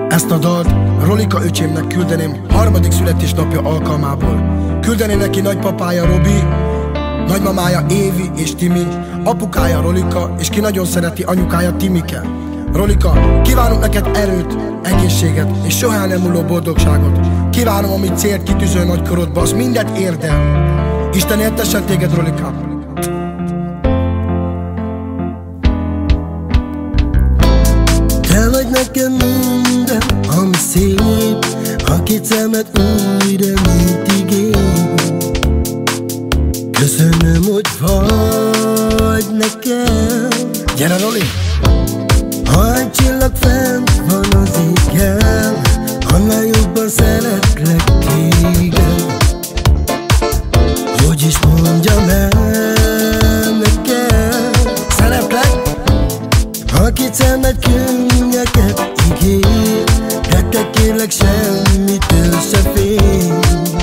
Ezt a dalt Rolika öcsémnek küldeném harmadik születésnapja alkalmából. Küldeném neki nagypapája Robi, nagymamája Évi és Timi, apukája Rolika, és ki nagyon szereti, anyukája Timike. Rolika, kívánok neked erőt, egészséget és soha nem múló boldogságot. Kívánom, amit célt kitűző nagykorodba, az mindet érdel. Isten éltessen téged, Rolika. Te vagy nekem minden, ami szép, a két szemed újra, mint igény. Köszönöm, hogy vagy nekem. Gyere, Roli! Ha egy csillag fent van az égen, annál jobban szeretlek téged. Hogy is mondjam el nekem, szeretlek! ha két szemed könnyeket ígér, de te kérlek semmitől se félj.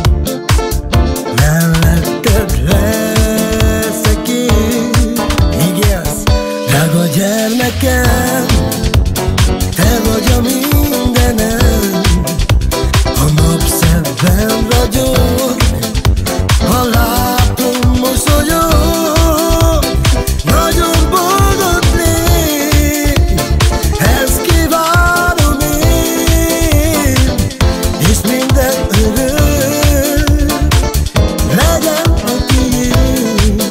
Melletted leszek én, ígérsz? drága gyermekem, te vagy a mindenem. A napszemben ragyog, ha látom mosolyog, nagyon boldog légy, ezt kívánom én, és minden örök legyen a tiéd.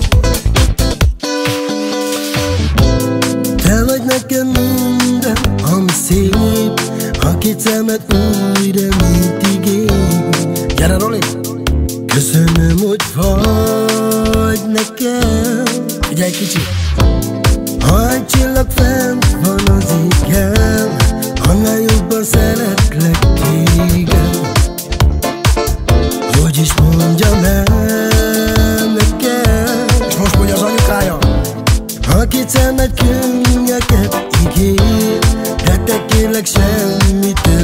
Te vagy nekem minden, ami szép, a két szemed újra, mint igény. Gyere, Roli! Köszönöm, hogy vagy nekem. Figyelj, kicsi! Ha egy csillag fent van az égen, annál jobban szeretlek téged. Hogy is mondjam el nekem, És most mondja az anyukája. ha két szemed könnyeket ígér, de te kérlek semmitől